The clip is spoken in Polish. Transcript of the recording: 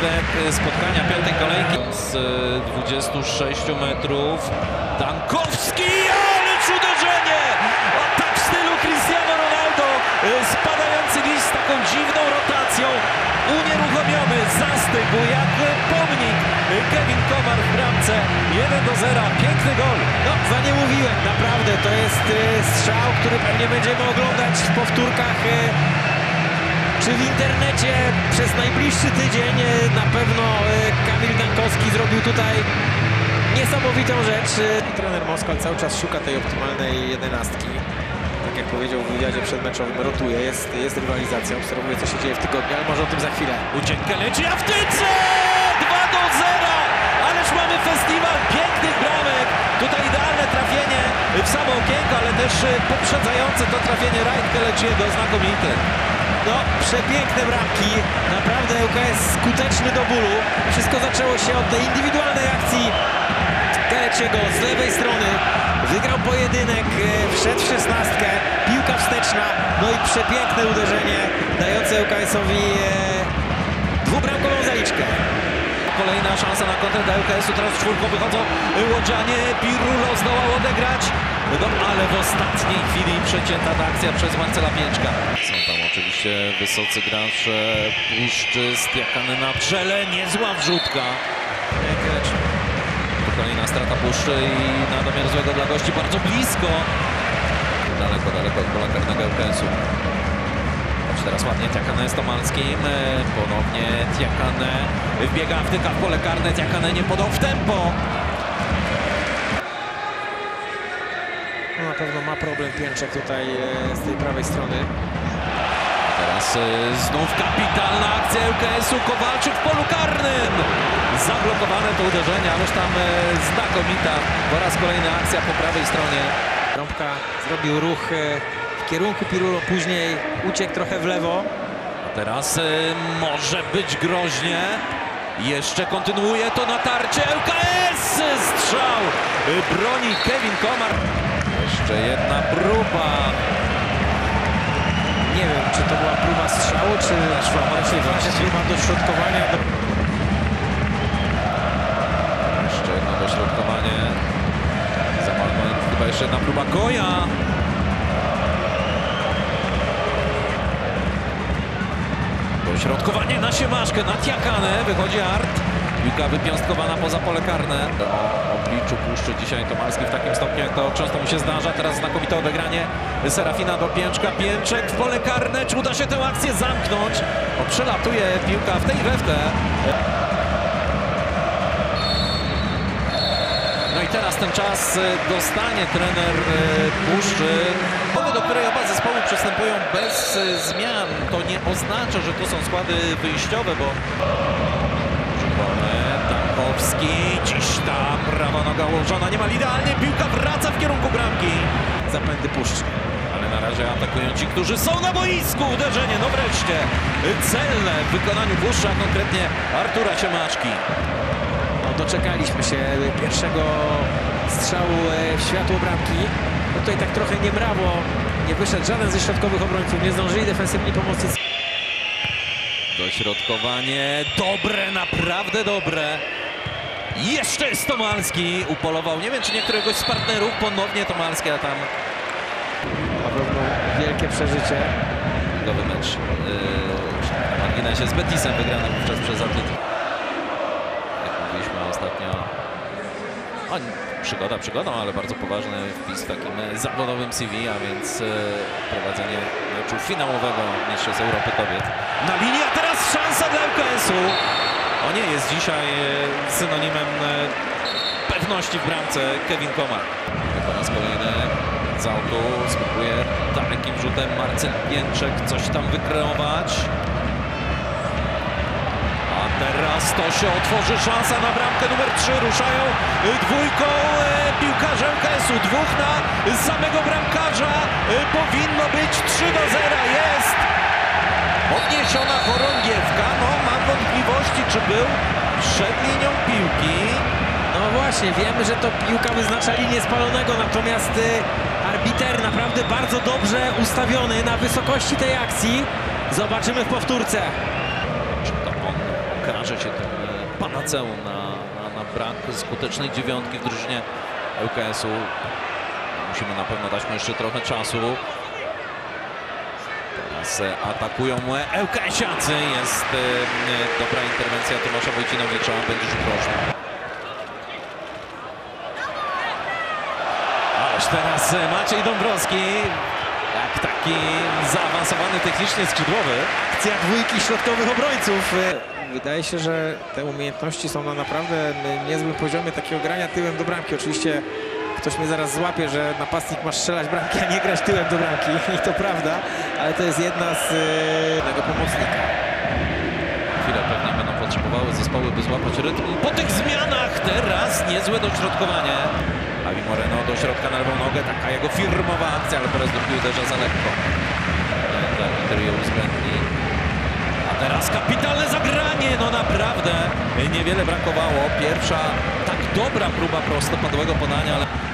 rozgrywek spotkania piątej kolejki z 26 metrów. Dankowski, ależ uderzenie! O, tak w stylu Cristiano Ronaldo, spadający list z taką dziwną rotacją, unieruchomiony, zastygł jak pomnik. Kevin Komar w bramce, 1-0, piękny gol. No, za nie mówiłem, naprawdę, to jest strzał, który pewnie będziemy oglądać w powtórkach czy w internecie przez najbliższy tydzień. Na pewno Kamil Dankowski zrobił tutaj niesamowitą rzecz. Trener Moskal cały czas szuka tej optymalnej jedenastki. Tak jak powiedział w wywiadzie przedmeczowym, rotuje, jest rywalizacja, obserwuje, co się dzieje w tygodniu, ale może o tym za chwilę. Ucieczka leci, a w tyce 2-0! Ależ mamy festiwal pięknych bramek. Tutaj idealne trafienie w samo okienko, ale też poprzedzające to trafienie Rajt Keleciego, znakomite. No, przepiękne bramki, naprawdę ŁKS skuteczny do bólu. Wszystko zaczęło się od tej indywidualnej akcji Keleciego z lewej strony. Wygrał pojedynek, wszedł w 16, piłka wsteczna, no i przepiękne uderzenie dające ŁKS-owi dwubramkową zaliczkę. Kolejna szansa na kontrę dla ŁKS-u, teraz w czwórką wychodzą Łodzianie, Pirulo zdołał odegrać, no ale w ostatniej chwili przecięta ta akcja przez Marcela Pięczka. Są tam oczywiście wysocy gracze, Puszczy, Stiakany na czele, niezła wrzutka. Kolejna strata Puszczy i na domiar złego dla gości, bardzo blisko. Daleko od pola karnego ŁKS-u. Teraz ładnie Tiakane z Tomalskim, ponownie Tiakane wbiega, wtyka w pole karne, Tiakane nie podał w tempo. No, na pewno ma problem Pięczek tutaj z tej prawej strony. Teraz znów kapitalna akcja ŁKS-u, Kowalczyk w polu karnym. Zablokowane to uderzenie, ależ tam znakomita po raz kolejny akcja po prawej stronie. Rąbka zrobił ruch w kierunku Pirulo, później uciekł trochę w lewo. A teraz może być groźnie. Jeszcze kontynuuje to natarcie ŁKS! Strzał broni Kevin Komar. Jeszcze jedna próba. Nie wiem, czy to była próba strzału, czy raczej próba dośrodkowania. Jeszcze jedno dośrodkowanie. Za moment chyba jeszcze jedna próba Koja. Dośrodkowanie na Siemaszkę, na Tiakanę. Wychodzi Art. Piłka wypiąstkowana poza pole karne. O obliczu Puszczy dzisiaj Tomalski w takim stopniu, jak to często mu się zdarza. Teraz znakomite odegranie Serafina do Pięczka. Pięczek w pole karne. Czy uda się tę akcję zamknąć? O, przelatuje piłka w tej we w te. No i teraz ten czas dostanie trener Puszczy, do której oba zespoły przystępują bez zmian. To nie oznacza, że to są składy wyjściowe, bo Dankowski, dziś tam prawa noga ułożona, niemal idealnie, piłka wraca w kierunku bramki. Zapędy Puszczy. Ale na razie atakują ci, którzy są na boisku. Uderzenie, no wreszcie, celne w wykonaniu Puszczy, a konkretnie Artura Siemaszki. No, doczekaliśmy się pierwszego strzału w światło bramki. No, tutaj tak trochę niemrawo, nie wyszedł żaden ze środkowych obrońców, nie zdążyli defensywni pomocnicy. Dośrodkowanie dobre, naprawdę dobre. Jeszcze jest Tomalski, upolował, nie wiem czy nie któregoś z partnerów, ponownie Tomalski, a tam Na pewno wielkie przeżycie. nowy mecz w marginesie z Betisem, wygrany wówczas przez Atletico. Jak mówiliśmy ostatnio, przygodą, ale bardzo ważny wpis w takim zawodowym CV, a więc prowadzenie meczu finałowego Mistrzostw Europy Kobiet. Na linii, a teraz szansa dla ŁKS-u. O nie, jest dzisiaj synonimem pewności w bramce Kevin Komar. Po raz kolejny z autu spróbuje dalekim rzutem Marcel Pięczek coś tam wykreować. A teraz to się otworzy szansa na bramkę numer 3. Ruszają dwójką piłkarze ŁKS-u. Dwóch na samego bramkarza. Powinno być 3-0. Jest podniesiona chorągiewka. No, mam wątpliwości, czy był przed linią piłki. No właśnie, wiemy, że to piłka wyznacza linię spalonego, natomiast arbiter naprawdę bardzo dobrze ustawiony na wysokości tej akcji. Zobaczymy w powtórce. Czy to on okaże się tym panaceum na brak skutecznej dziewiątki w drużynie ŁKS-u. Musimy na pewno dać mu jeszcze trochę czasu. Teraz atakują ŁKS-iacy. Jest dobra interwencja Tomasza Wojcinowicza. Będzie rzut rożny. Ależ teraz Maciej Dąbrowski. Jak taki zaawansowany technicznie skrzydłowy. Akcja dwójki środkowych obrońców. Wydaje się, że te umiejętności są na naprawdę niezłym poziomie takiego grania tyłem do bramki. Oczywiście ktoś mnie zaraz złapie, że napastnik ma strzelać bramki, a nie grać tyłem do bramki. I to prawda, ale to jest jedna z tego pomocnika. Chwilę pewnie będą potrzebowały zespoły, by złapać rytm. Po tych zmianach teraz niezłe dośrodkowanie. Avi Moreno do środka na lewą nogę. Taka jego firmowa akcja, ale po raz drugi uderza za lekko. Który ją uwzględni. A teraz kapitalne zagranie. No naprawdę niewiele brakowało. Pierwsza tak dobra próba prostopadłego podania, ale